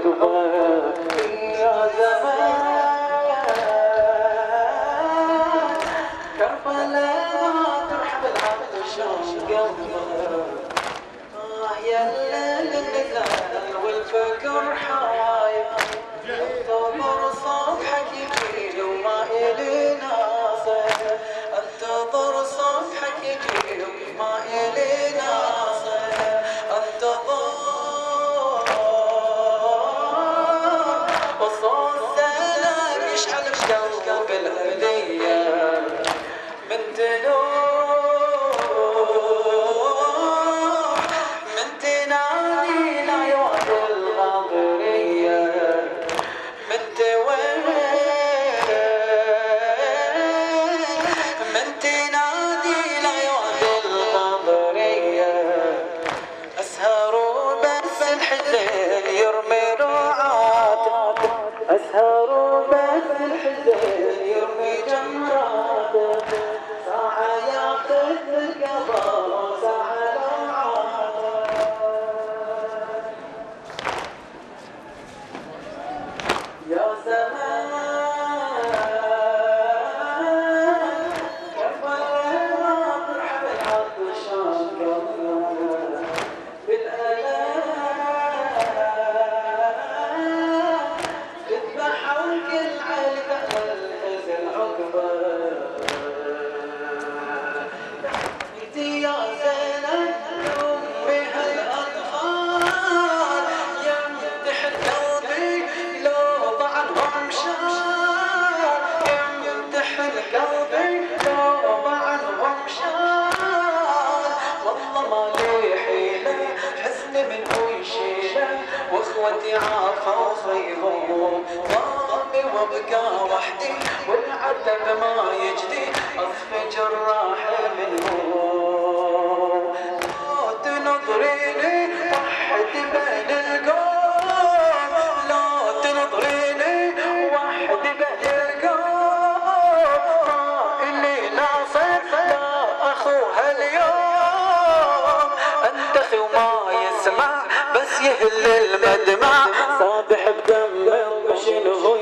العقبة يا زمان كربلاء ما ترحب العبد شلون قلبه يا الليل نزل والفكر حايب انتظر صبحك يجي وما إلي ناصر انتظر صبحك يجي وما إلي ناصر انتظر وصوت سلام يشعل بقلب الهدية من تنوح من تنادي لا يوعد الغاضرية من توين من تنادي لا يوعد الغاضرية أسهر بس الحزين يرمي رعاته أسهر بس الحزين يرمي جمراته ساعة ياخذ القضاء ساعة لوعاته يا زمان كربلاء ما ترحب العطشان قلبه بالآلام تذبح وكل علبة الحزن عقبه يا زينب أمي هالأطفال يمدح القلبي لو ضعنهم شال يمدح القلبي لو ضعنهم شال والله ما لي حيلة حزني من هو يشيله واخوتي عافوا خيهم ضامي وابقى وحدي والعتب ما يجدي اصفي جراح منهم تنظريني وحد بين القوم لا تنظريني وحد بين القوم ما إلي ناصر لا أخوها اليوم أنتخي وما يسمع بس يهل المدمع صابح بدم بشنه